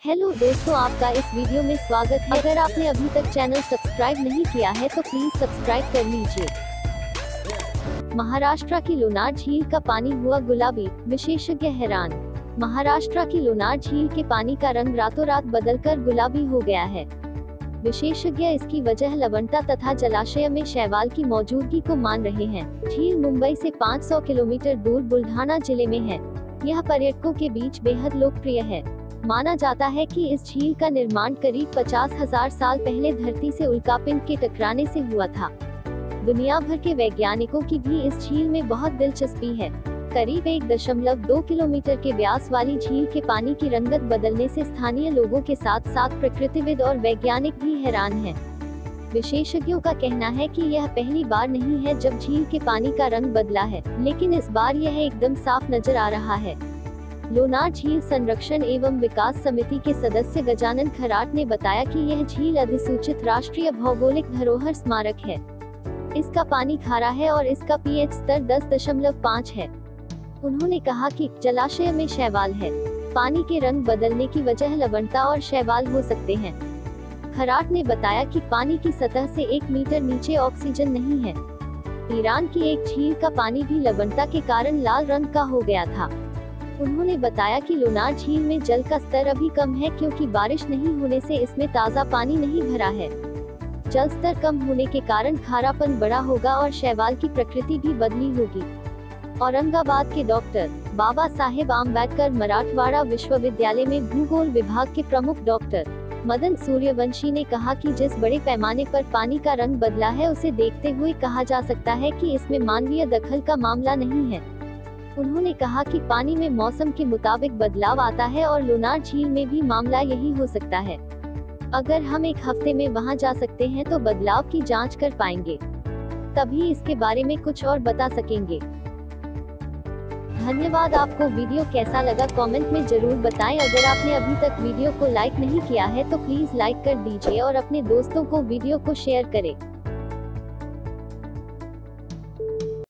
Hello दोस्तों, आपका इस वीडियो में स्वागत है। अगर आपने अभी तक चैनल सब्सक्राइब नहीं किया है तो प्लीज सब्सक्राइब कर लीजिए। महाराष्ट्र की लोनार झील का पानी हुआ गुलाबी, विशेषज्ञ हैरान। महाराष्ट्र की लोनार झील के पानी का रंग रातों रात बदलकर गुलाबी हो गया है। विशेषज्ञ इसकी वजह लवणता तथा जलाशय में शैवाल की मौजूदगी को मान रहे हैं। झील मुंबई से 500 किलोमीटर दूर बुल्ढाना जिले में है। यह पर्यटकों के बीच बेहद लोकप्रिय है। माना जाता है कि इस झील का निर्माण करीब 50,000 साल पहले धरती से उल्कापिंड के टकराने से हुआ था। दुनिया भर के वैज्ञानिकों की भी इस झील में बहुत दिलचस्पी है। करीब 1.2 किलोमीटर के व्यास वाली झील के पानी की रंगत बदलने से स्थानीय लोगों के साथ साथ प्रकृतिविद और वैज्ञानिक भी हैरान हैं। विशेषज्ञों का कहना है कि यह पहली बार नहीं है जब झील के पानी का रंग बदला है, लेकिन इस बार यह एकदम साफ नजर आ रहा है। लोनार झील संरक्षण एवं विकास समिति के सदस्य गजानन खराट ने बताया कि यह झील अधिसूचित राष्ट्रीय भौगोलिक धरोहर स्मारक है। इसका पानी खारा है और इसका पीएच स्तर 10.5 है। उन्होंने कहा कि जलाशय में शैवाल है। पानी के रंग बदलने की वजह लवणता और शैवाल हो सकते हैं। खराट ने बताया कि पानी की सतह से 1 मीटर नीचे ऑक्सीजन नहीं है। ईरान की एक झील का पानी भी लवणता के कारण लाल रंग का हो गया था। उन्होंने बताया कि लोनार झील में जल का स्तर अभी कम है क्योंकि बारिश नहीं होने से इसमें ताज़ा पानी नहीं भरा है। जल स्तर कम होने के कारण खारापन बड़ा होगा और शैवाल की प्रकृति भी बदली होगी। औरंगाबाद के डॉक्टर बाबा साहेब आम्बेडकर मराठवाड़ा विश्वविद्यालय में भूगोल विभाग के प्रमुख डॉक्टर मदन सूर्यवंशी ने कहा कि जिस बड़े पैमाने पर पानी का रंग बदला है उसे देखते हुए कहा जा सकता है कि इसमें मानवीय दखल का मामला नहीं है। उन्होंने कहा कि पानी में मौसम के मुताबिक बदलाव आता है और लोनार झील में भी मामला यही हो सकता है। अगर हम 1 हफ्ते में वहां जा सकते हैं तो बदलाव की जांच कर पाएंगे, तभी इसके बारे में कुछ और बता सकेंगे। धन्यवाद। आपको वीडियो कैसा लगा कमेंट में जरूर बताएं। अगर आपने अभी तक वीडियो को लाइक नहीं किया है तो प्लीज लाइक कर दीजिए और अपने दोस्तों को वीडियो को शेयर करें।